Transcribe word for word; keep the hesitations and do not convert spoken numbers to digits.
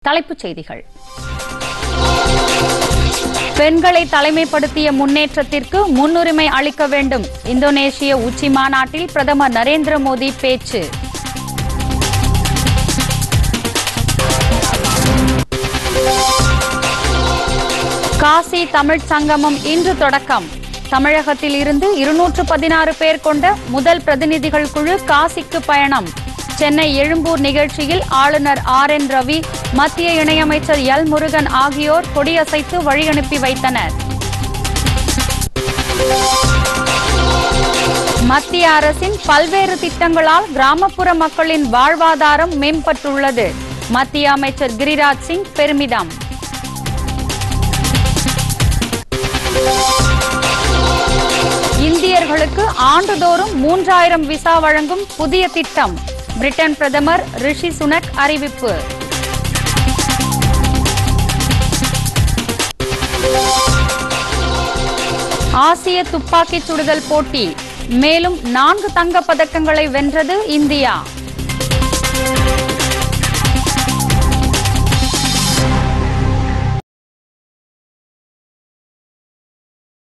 தலைப்புச் செய்திகள். பெண்களை தலைமைப்படுத்திய முன்னேற்றத்திற்கு முன்னுரிமை அளிக்க வேண்டும். இந்தோனேஷிய உச்சி மாநாட்டில் பிரதமர் நரேந்திர மோடி பேச்சு. காசி தமிழ் சங்கமம் இன்று தொடக்கம். தமிழகத்தில் இருந்து இருநூற்று பதினாறு பேர் கொண்ட முதல் பிரதிநிதிகள் குழு காசிக்கு பயணம். சென்னை எழும்பூர் நிகழ்ச்சியில் ஆளுநர் ஆர் என் ரவி, மத்திய இணையமைச்சர் எல் முருகன் ஆகியோர் கொடியசைத்து வழியனுப்பி வைத்தனர். மத்திய அரசின் பல்வேறு திட்டங்களால் கிராமப்புற மக்களின் வாழ்வாதாரம் மேம்பட்டுள்ளது. மத்திய அமைச்சர் கிரிராஜ் சிங் பெருமிதம். இந்தியர்களுக்கு ஆண்டுதோறும் மூன்றாயிரம் விசா வழங்கும் புதிய திட்டம். பிரிட்டன் பிரதமர் ரிஷி சுனக் அறிவிப்பு. ஆசிய துப்பாக்கிச் சுடுதல் போட்டி. மேலும் நான்கு தங்கப் பதக்கங்களை வென்றது இந்தியா.